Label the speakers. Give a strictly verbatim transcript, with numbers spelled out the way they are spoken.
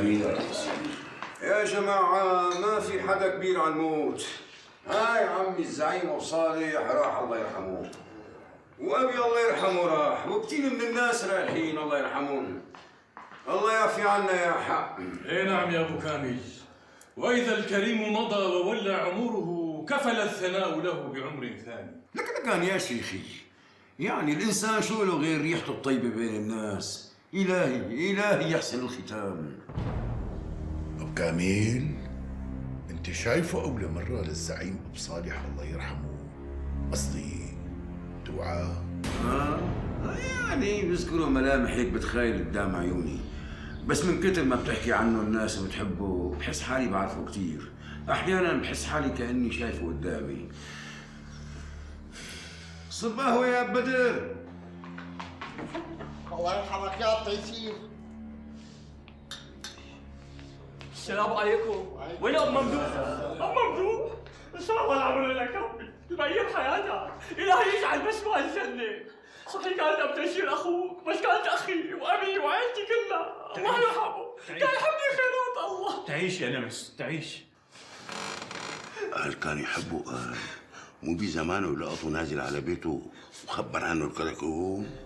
Speaker 1: كبير.
Speaker 2: يا جماعة ما في حدا كبير على الموت. هاي عمي الزعيم أبو صالح راح الله يرحمه، وأبي الله يرحمه راح، وكثير من الناس رايحين الله يرحمهم. الله يعفي عنا يا حق.
Speaker 3: اي نعم يا ابو كامل، واذا الكريم مضى وولى عمره كفل الثناء له بعمر ثاني.
Speaker 2: لك لكان يا شيخي، يعني الانسان شو له غير ريحته الطيبه بين الناس؟ الهي الهي يحسن الختام.
Speaker 4: ابو كامل، انت شايفه اول مره للزعيم ابو صالح الله يرحمه؟ قصدي دعاء.
Speaker 2: اه يعني بذكروا ملامح هيك بتخيل قدام عيوني، بس من كتر ما بتحكي عنه الناس وبتحبه بحس حالي بعرفه كثير. احيانا بحس حالي كاني شايفه قدامي. صباح يا بدر.
Speaker 5: الله يرحمك يا تيسير.
Speaker 6: السلام عليكم. وين ام ممدوح؟ ام ممدوح ان شاء الله العمر لك ربي يبين حياتك، الهي يجعل بسمة الجنه. صحيح كانت ابو تيسير اخوك، بس كانت اخي وابي وعيلتي كلها الله يرحمه، كان يحبني خيرات الله.
Speaker 1: تعيش يا نمس تعيش.
Speaker 7: قال كان يحبه، قال مو بزمانه لقطه نازل على بيته وخبر عنه الكراكون.